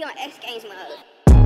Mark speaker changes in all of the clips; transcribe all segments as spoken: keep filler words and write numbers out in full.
Speaker 1: We on X Games mode.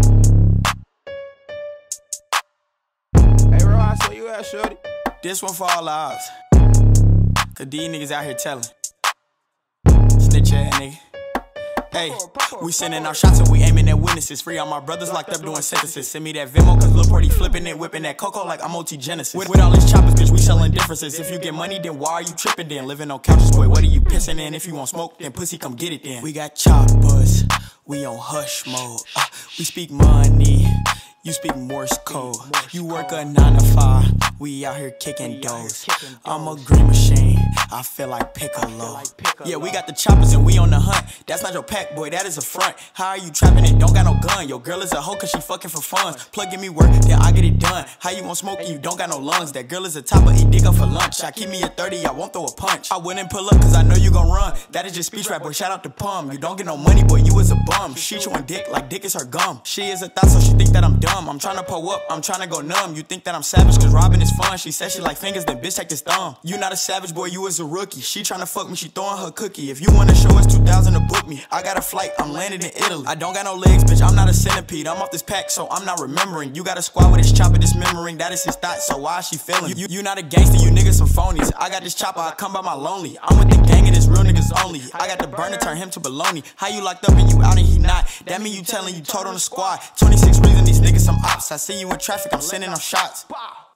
Speaker 2: Hey, bro, I saw you at, shorty. This one for all ours. Cause these niggas out here telling. Snitch ass nigga. Hey, we sending our shots and we aiming at witnesses. Free all my brothers locked up doing sentences. Send me that Venmo cause Lil Porty flipping it, whipping that cocoa like I'm O T Genesis. With, with all these choppers, bitch, we selling differences. If you get money, then why are you tripping then? Living on couches, boy, what are you pissing in? If you want smoke, then pussy, come get it then. We got choppers, we on hush mode. Uh, we speak money, you speak Morse code. You work a nine to five, we out here kicking doors. I'm a green machine, I feel like Piccolo. Yeah, we got the choppers and we on the hunt. That's not your pack, boy, that is a front. How are you trapping it? Don't got no gun. Your girl is a hoe cause she fucking for funds. Plug give me work, then I get it done. How you want smoke and you don't got no lungs? That girl is a topper, eat dick up for lunch. I keep me at thirty, I won't throw a punch. I wouldn't pull up cause I know you gon' run. That is just speech rap, boy, shout out to Pum. You don't get no money, boy, you is a bum. She chewing dick like dick is her gum. She is a thought, so she think that I'm dumb. I'm tryna pull up, I'm tryna go numb. You think that I'm savage cause robbing is fun. She said she like fingers, then bitch take this thumb. You not a savage, boy, you is a rookie. She tryna fuck me, she throwing her cookie. If you wanna show us two thousand to book me, I got a flight, I'm landing in Italy. I don't got no legs, bitch, I'm not a centipede. I'm off this pack, so I'm not remembering. You got a squad with this chopper, dismembering. That is his thought, so why is she feeling? You, you, you not a gangster, you niggas some phonies. I got this chopper, I come by my lonely. I'm with the gang and it's real niggas only. I got the burner, turn him to baloney. How you locked up and you out and he not? That mean you telling you told on the squad. twenty-six reason these niggas some ops. I see you in traffic, I'm sending them shots.